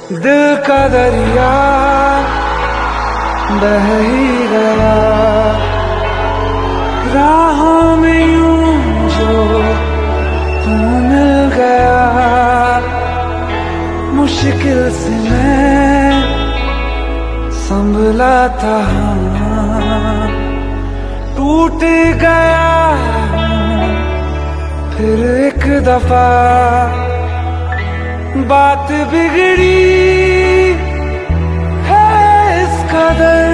दिल का दरिया बह ही गया, राहों में यूं जो तू मिल गया। मुश्किल से मैं संभला था, टूट गया फिर एक दफा। बात बिगड़ी है इस कदर,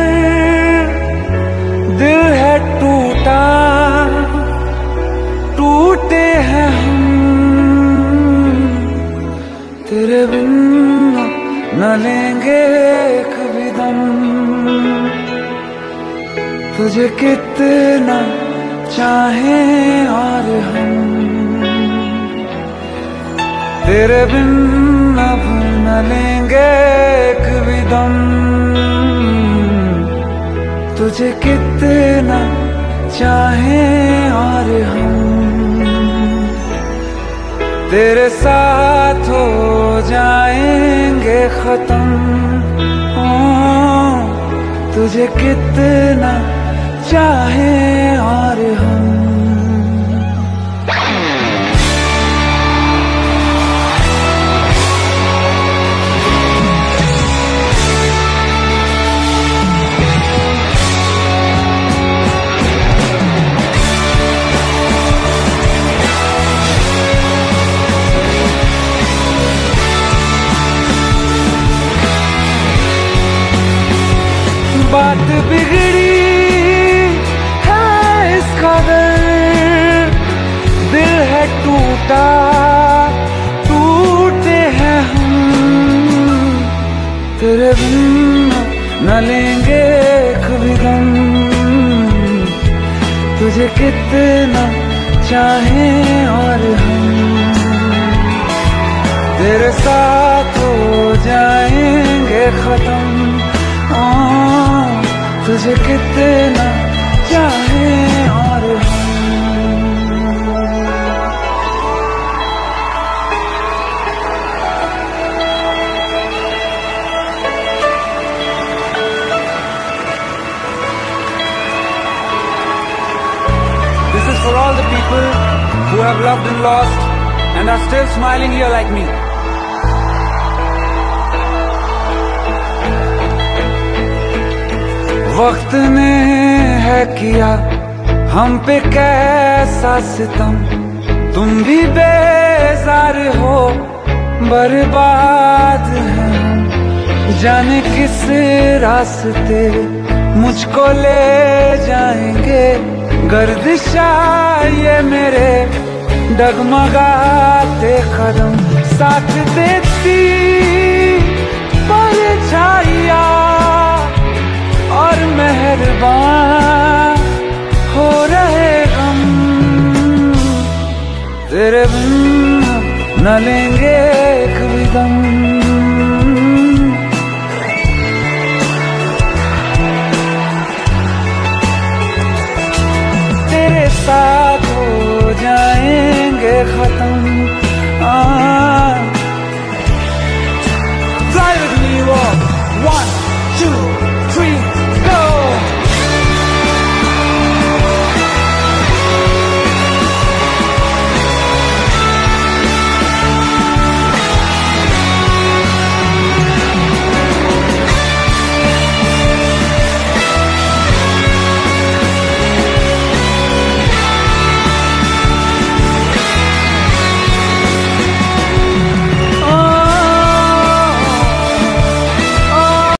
दिल है टूटा, टूटे हैं हम। तेरे बिन न लेंगे एक भी दम, तुझे कितना चाहें और हम। तेरे बिन अब न लेंगे एक भी दम, तुझे कितना चाहें और हम। तेरे साथ हो जाएंगे खत्म, तुझे कितना चाहें और हम। बात बिगड़ी है इस कदर, दिल है टूटा, टूटे हैं हम। तेरे बिन न लेंगे एक भी दम, तुझे कितना चाहें और हम। तेरे साथ हो जाएंगे खत्म, तुझे कितना चाहें और हम। This is for all the people who have loved and lost and are still smiling here like me. वक्त ने है किया हम पे कैसा सितम, तुम भी बेजार हो, बर्बाद हैं। जाने किस रास्ते मुझको ले जाएंगे, गर्दिशा ये मेरे डगमगाते कदम। साथ देती